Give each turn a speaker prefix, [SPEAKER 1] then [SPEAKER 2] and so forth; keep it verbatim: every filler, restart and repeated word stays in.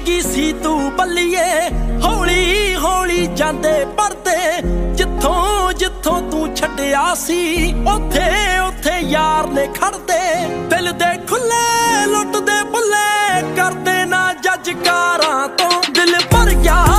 [SPEAKER 1] ਗਈ ਸੀ ਤੂੰ ਬੱਲੀਏ, ਹੌਲੀ ਹੌਲੀ ਜਾਂਦੇ ਪਰਦੇ। ਜਿੱਥੋਂ ਜਿੱਥੋਂ ਤੂੰ ਛੱਡਿਆ ਸੀ ਉੱਥੇ ਉੱਥੇ ਯਾਰ ਨੇ ਖੜਦੇ। ਦਿਲ ਦੇ ਖੁੱਲੇ ਲੁੱਟਦੇ ਬੁੱਲੇ ਕਰਦੇ ਨਾ ਜੱਜ ਕਾਰਾਂ ਤੋਂ। ਦਿਲ ਭਰ ਗਿਆ